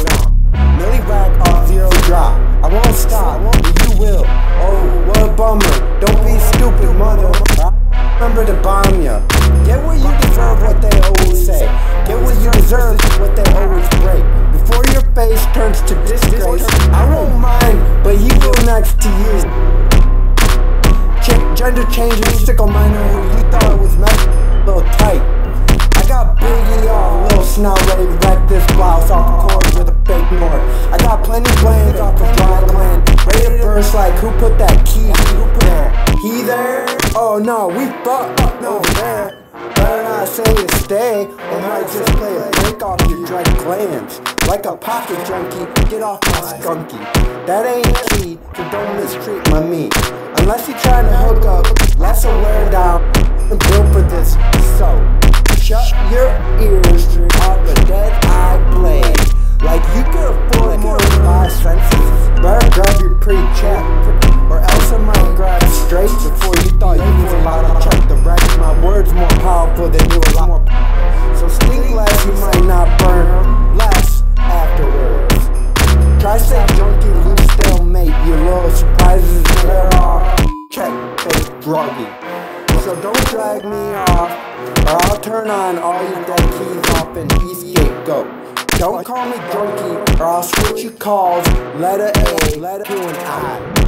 want. Millie rack off 0 drop. I won't stop, but you will. Oh, what a bummer. Don't be stupid, mother. I remember to bomb ya. Get what you deserve, what they always say. Get what you deserve, what they always break. Before your face turns to disgrace, I won't mind, but he will next to you. Gender changing, stick on minor who you thought it was meant a little tight. I got Biggie off, little snout ready to wreck this blouse off the chords with a fake note. I got plenty glands off the dry gland, ready to burst like who put that key there? He there? Oh no, we fucked up over there. Better not say to stay, or might just play a break off your dry glands. Like a pocket junkie, get off my skunky. That ain't key, so don't mistreat my meat. Unless you're trying to hook up, let's wear down and built for this. So, shut your ears off the dead eye blade. Like you can afford more than 5 senses. Better grab your pre-check, or else I might grab straight before you thought you was allowed to check the rest. My words more powerful than you a lot. So stink less, you might not burn less afterwards. Try say junkie, loose stalemate. Your little surprises wear off. Check, fake druggy. So don't drag me off, or I'll turn on all your dead keys off and escape-go. Don't call me junkie, or I'll switch your calls, letter A to an I.